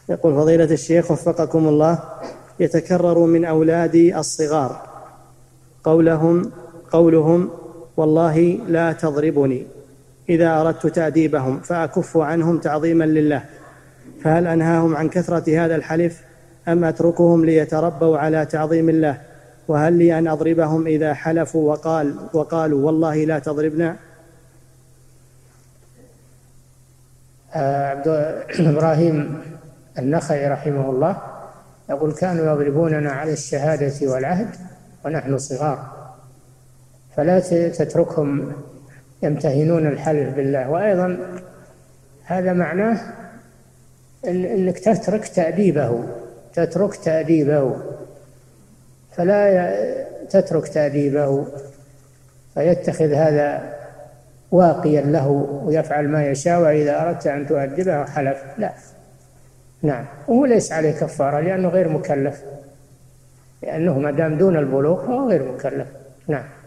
يقول فضيلة الشيخ وفقكم الله، يتكرر من أولادي الصغار قولهم والله لا تضربني إذا أردت تأديبهم، فأكف عنهم تعظيما لله، فهل أنهاهم عن كثرة هذا الحلف أم أتركهم ليتربوا على تعظيم الله؟ وهل لي أن أضربهم إذا حلفوا وقالوا والله لا تضربنا؟ عبد إبراهيم النخعي رحمه الله يقول كانوا يضربوننا على الشهادة والعهد ونحن صغار، فلا تتركهم يمتهنون الحلف بالله. وأيضا هذا معناه أنك تترك تأديبه، فلا تترك تأديبه فيتخذ هذا واقيا له ويفعل ما يشاء، وإذا أردت أن تؤدبه حلف. لا، نعم، وهو ليس عليه كفارة لأنه غير مكلف، لأنه ما دام دون البلوغ فهو غير مكلف. نعم.